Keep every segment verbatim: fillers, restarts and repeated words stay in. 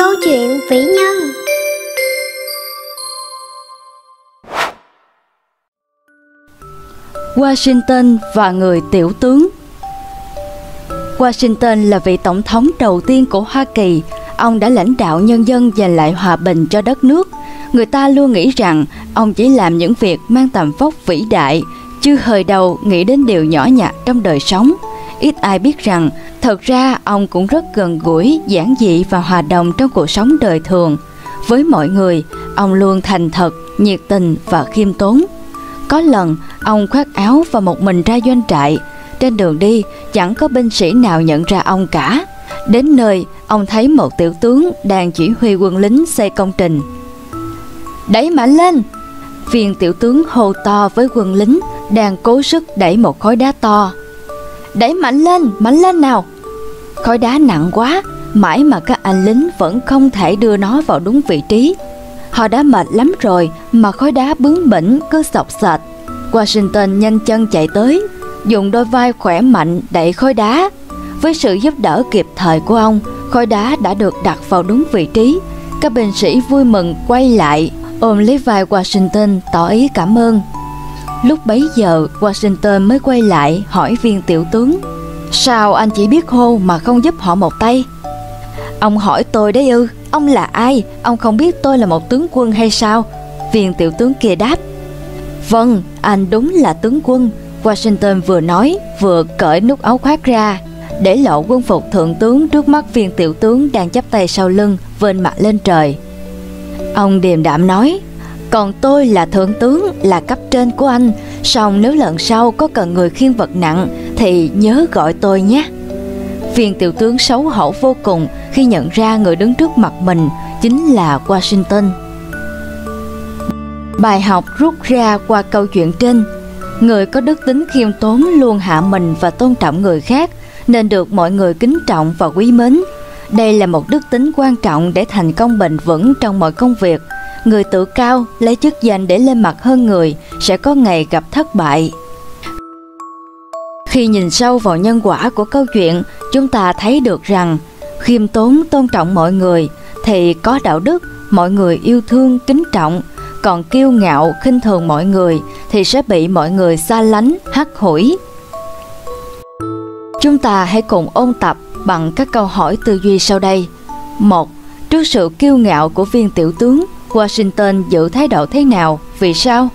Câu chuyện vĩ nhân. Washington và người tiểu tướng. Washington là vị tổng thống đầu tiên của Hoa Kỳ. Ông đã lãnh đạo nhân dân giành lại hòa bình cho đất nước. Người ta luôn nghĩ rằng ông chỉ làm những việc mang tầm vóc vĩ đại, chứ hơi đầu nghĩ đến điều nhỏ nhặt trong đời sống. Ít ai biết rằng thật ra ông cũng rất gần gũi, giản dị và hòa đồng trong cuộc sống đời thường. Với mọi người, ông luôn thành thật, nhiệt tình và khiêm tốn. Có lần, ông khoác áo và một mình ra doanh trại. Trên đường đi, chẳng có binh sĩ nào nhận ra ông cả. Đến nơi, ông thấy một tiểu tướng đang chỉ huy quân lính xây công trình. "Đẩy mạnh lên!" Viên tiểu tướng hô to với quân lính đang cố sức đẩy một khối đá to. "Đẩy mạnh lên, mạnh lên nào!" Khối đá nặng quá, mãi mà các anh lính vẫn không thể đưa nó vào đúng vị trí. Họ đã mệt lắm rồi mà khối đá bướng bỉnh cứ xộc xệch. Washington nhanh chân chạy tới, dùng đôi vai khỏe mạnh đẩy khối đá. Với sự giúp đỡ kịp thời của ông, khối đá đã được đặt vào đúng vị trí. Các binh sĩ vui mừng quay lại, ôm lấy vai Washington tỏ ý cảm ơn. Lúc bấy giờ, Washington mới quay lại hỏi viên tiểu tướng: "Sao anh chỉ biết hô mà không giúp họ một tay?" "Ông hỏi tôi đấy ư? Ông là ai? Ông không biết tôi là một tướng quân hay sao?" Viên tiểu tướng kia đáp. "Vâng, anh đúng là tướng quân." Washington vừa nói vừa cởi nút áo khoác ra, để lộ quân phục thượng tướng trước mắt viên tiểu tướng đang chắp tay sau lưng, vênh mặt lên trời. Ông điềm đạm nói: "Còn tôi là thượng tướng, là cấp trên của anh. Song nếu lần sau có cần người khiêng vật nặng thì nhớ gọi tôi nhé." Viên tiểu tướng xấu hổ vô cùng khi nhận ra người đứng trước mặt mình chính là Washington. Bài học rút ra qua câu chuyện trên: người có đức tính khiêm tốn luôn hạ mình và tôn trọng người khác, nên được mọi người kính trọng và quý mến. Đây là một đức tính quan trọng để thành công bền vững trong mọi công việc. Người tự cao, lấy chức danh để lên mặt hơn người sẽ có ngày gặp thất bại. Khi nhìn sâu vào nhân quả của câu chuyện, chúng ta thấy được rằng khiêm tốn tôn trọng mọi người thì có đạo đức, mọi người yêu thương kính trọng. Còn kiêu ngạo khinh thường mọi người thì sẽ bị mọi người xa lánh, hắt hủi. Chúng ta hãy cùng ôn tập bằng các câu hỏi tư duy sau đây. Một. Trước sự kiêu ngạo của viên tiểu tướng, Washington giữ thái độ thế nào? Vì sao?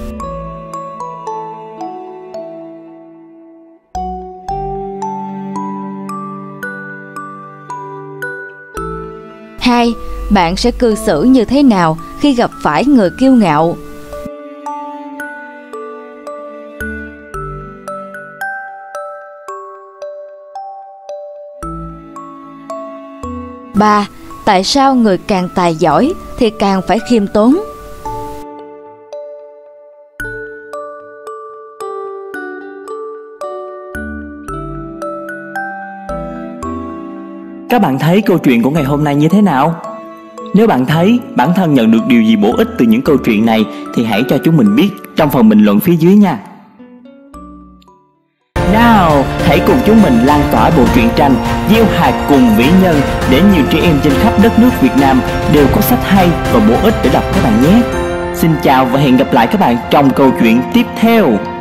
Hai. Bạn sẽ cư xử như thế nào khi gặp phải người kiêu ngạo? Ba. Tại sao người càng tài giỏi thì càng phải khiêm tốn? Các bạn thấy câu chuyện của ngày hôm nay như thế nào? Nếu bạn thấy bản thân nhận được điều gì bổ ích từ những câu chuyện này thì hãy cho chúng mình biết trong phần bình luận phía dưới nha. Nào, hãy cùng chúng mình lan tỏa bộ truyện tranh Gieo hạt cùng vĩ nhân để nhiều trẻ em trên khắp đất nước Việt Nam đều có sách hay và bổ ích để đọc các bạn nhé. Xin chào và hẹn gặp lại các bạn trong câu chuyện tiếp theo.